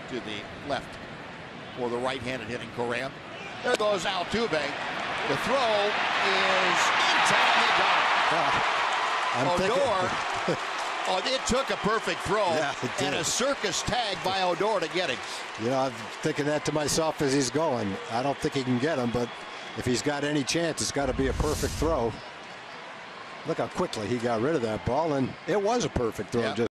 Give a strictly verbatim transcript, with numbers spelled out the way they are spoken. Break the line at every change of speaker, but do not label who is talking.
to the left for the right-handed hitting Correa. There goes Altuve. The throw is in time. They got it.
Yeah, I'm
Odor.
thinking...
oh, it took a perfect throw
yeah,
and a circus tag by Odor to get him.
You know, I'm thinking that to myself as he's going. I don't think he can get him, but if he's got any chance, it's got to be a perfect throw. Look how quickly he got rid of that ball, and it was a perfect throw.
Yeah.
Just